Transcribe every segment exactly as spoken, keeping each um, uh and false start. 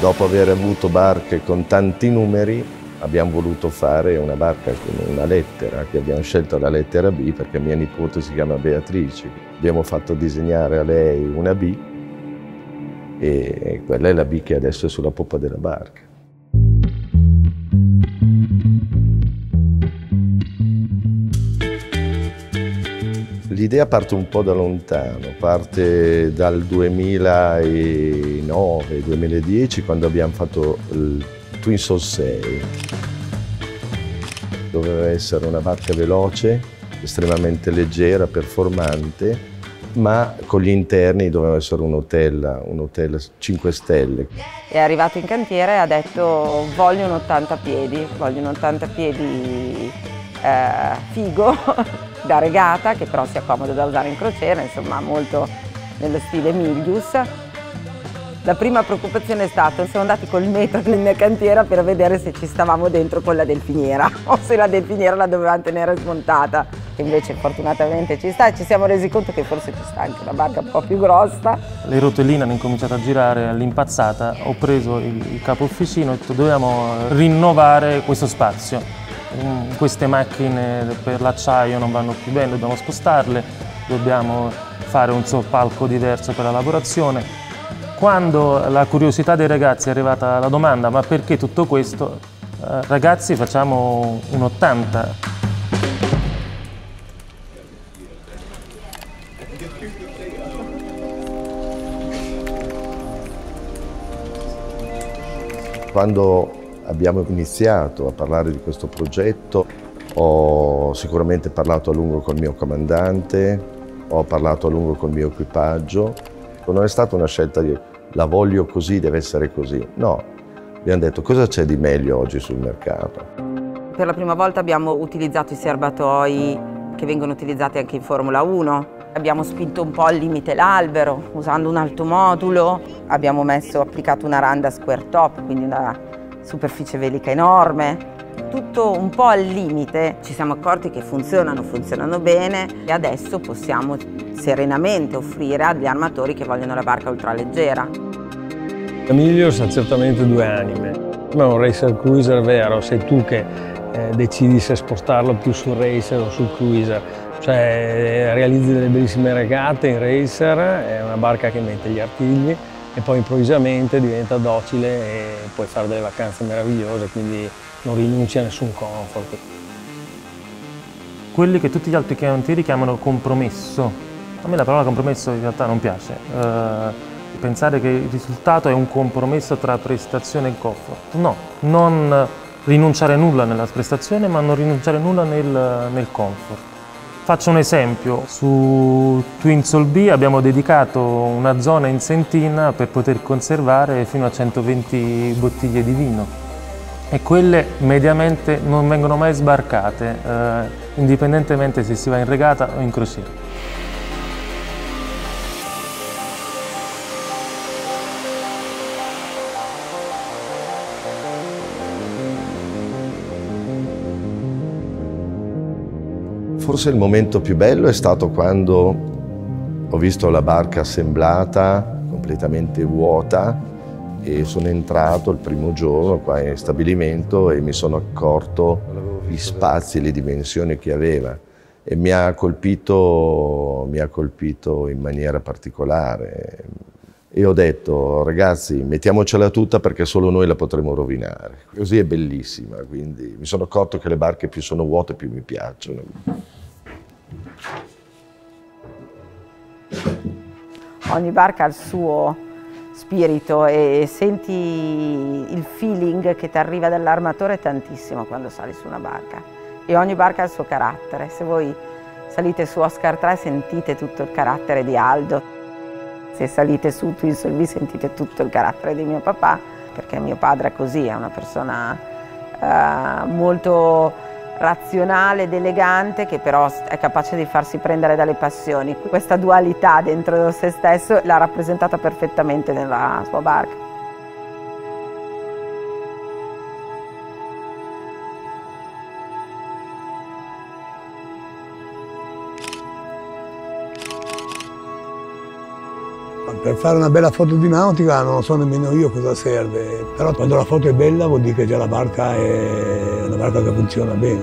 Dopo aver avuto barche con tanti numeri, abbiamo voluto fare una barca con una lettera, che abbiamo scelto la lettera B perché mia nipote si chiama Beatrice. Abbiamo fatto disegnare a lei una B e quella è la B che adesso è sulla poppa della barca. L'idea parte un po' da lontano, parte dal duemilanove duemiladieci, quando abbiamo fatto il Twin Soul sei. Doveva essere una barca veloce, estremamente leggera, performante, ma con gli interni doveva essere un hotel, un hotel cinque stelle. È arrivato in cantiere e ha detto voglio un ottanta piedi, voglio un ottanta piedi eh, figo, da regata, che però sia comodo da usare in crociera, insomma molto nello stile Milius. La prima preoccupazione è stata, siamo andati col metro in cantiera per vedere se ci stavamo dentro con la delfiniera o se la delfiniera la dovevamo tenere smontata. Invece fortunatamente ci sta e ci siamo resi conto che forse ci sta anche una barca un po' più grossa. Le rotelline hanno incominciato a girare all'impazzata, ho preso il, il capo officino e ho detto dobbiamo rinnovare questo spazio. Queste macchine per l'acciaio non vanno più bene, dobbiamo spostarle, dobbiamo fare un soppalco diverso per la lavorazione. Quando la curiosità dei ragazzi è arrivata la domanda ma perché tutto questo, eh, ragazzi facciamo un ottanta. Quando abbiamo iniziato a parlare di questo progetto ho sicuramente parlato a lungo col mio comandante, ho parlato a lungo col mio equipaggio. Non è stata una scelta di la voglio così, deve essere così. No, abbiamo detto cosa c'è di meglio oggi sul mercato. Per la prima volta abbiamo utilizzato i serbatoi che vengono utilizzati anche in Formula uno. Abbiamo spinto un po' al limite l'albero usando un alto modulo. Abbiamo messo, applicato una randa square top, quindi una superficie velica enorme. Tutto un po' al limite, ci siamo accorti che funzionano, funzionano bene e adesso possiamo serenamente offrire agli armatori che vogliono la barca ultraleggera. La Milius ha certamente due anime, ma un racer cruiser vero, sei tu che eh, decidi se spostarlo più sul racer o sul cruiser, cioè realizzi delle bellissime regate in racer, è una barca che mette gli artigli e poi improvvisamente diventa docile e puoi fare delle vacanze meravigliose, quindi non rinunci a nessun comfort. Quelli che tutti gli altri cantieri chiamano compromesso, a me la parola compromesso in realtà non piace. Eh, pensare che il risultato è un compromesso tra prestazione e comfort. No, non rinunciare nulla nella prestazione, ma non rinunciare nulla nel, nel comfort. Faccio un esempio, su Twin Soul B abbiamo dedicato una zona in sentina per poter conservare fino a centoventi bottiglie di vino e quelle mediamente non vengono mai sbarcate, eh, indipendentemente se si va in regata o in crociera. Forse il momento più bello è stato quando ho visto la barca assemblata, completamente vuota, e sono entrato il primo giorno qua in stabilimento e mi sono accorto gli spazi e le dimensioni che aveva e mi ha colpito, mi ha colpito in maniera particolare. E ho detto, ragazzi, mettiamocela tutta perché solo noi la potremo rovinare. Così è bellissima, quindi mi sono accorto che le barche più sono vuote più mi piacciono. Ogni barca ha il suo spirito e senti il feeling che ti arriva dall'armatore tantissimo quando sali su una barca. E ogni barca ha il suo carattere. Se voi salite su Oscar tre sentite tutto il carattere di Aldo. Se salite su Twin Soul B sentite tutto il carattere di mio papà, perché mio padre è così, è una persona eh, molto razionale ed elegante che però è capace di farsi prendere dalle passioni. Questa dualità dentro se stesso l'ha rappresentata perfettamente nella sua barca. Quando Per fare una bella foto di nautica non so nemmeno io cosa serve, però quando la foto è bella vuol dire che già la barca è una barca che funziona bene.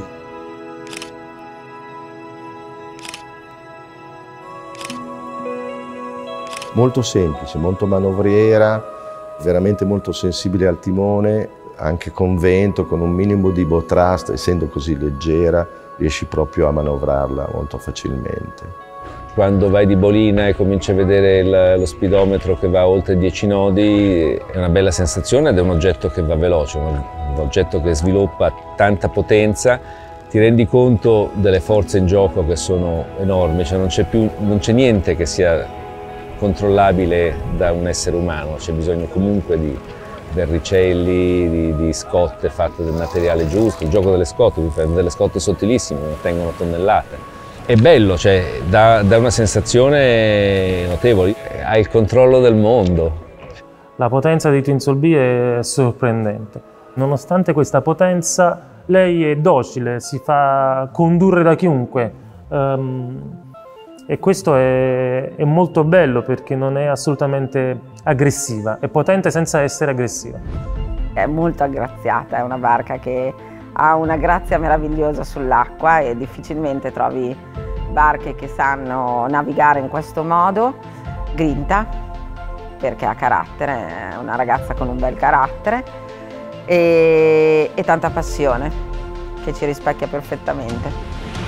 Molto semplice, molto manovriera, veramente molto sensibile al timone, anche con vento, con un minimo di bow thrust, essendo così leggera, riesci proprio a manovrarla molto facilmente. Quando vai di bolina e cominci a vedere il, lo speedometro che va oltre dieci nodi, è una bella sensazione ed è un oggetto che va veloce, un, un oggetto che sviluppa tanta potenza, ti rendi conto delle forze in gioco che sono enormi, cioè non c'è più, non c'è niente che sia controllabile da un essere umano, c'è bisogno comunque di verricelli, di, di scotte fatte del materiale giusto, il gioco delle scotte, vi fai delle scotte sottilissime, che tengono tonnellate. È bello, cioè, dà, dà una sensazione notevole, hai il controllo del mondo. La potenza di Twinsol B è sorprendente. Nonostante questa potenza, lei è docile, si fa condurre da chiunque. Um, e questo è, è molto bello perché non è assolutamente aggressiva, è potente senza essere aggressiva. È molto aggraziata, è una barca che ha una grazia meravigliosa sull'acqua e difficilmente trovi barche che sanno navigare in questo modo. Grinta, perché ha carattere, è una ragazza con un bel carattere e, e tanta passione che ci rispecchia perfettamente.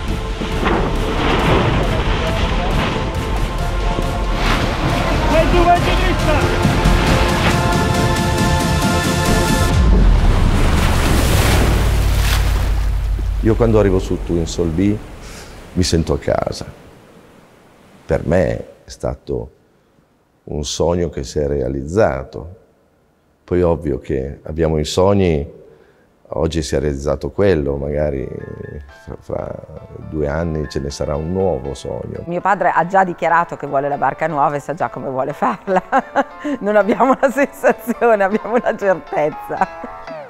Vai giù, vai giù dritta! Io quando arrivo su Twinsol B mi sento a casa. Per me è stato un sogno che si è realizzato. Poi ovvio che abbiamo i sogni, oggi si è realizzato quello, magari fra, fra due anni ce ne sarà un nuovo sogno. Mio padre ha già dichiarato che vuole la barca nuova e sa già come vuole farla. Non abbiamo una sensazione, abbiamo una certezza.